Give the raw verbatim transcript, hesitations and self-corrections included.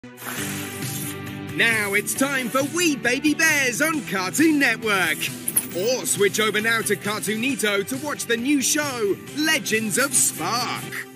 Now it's time for We Baby Bears on Cartoon Network. Or switch over now to Cartoonito to watch the new show, Legends of Spark.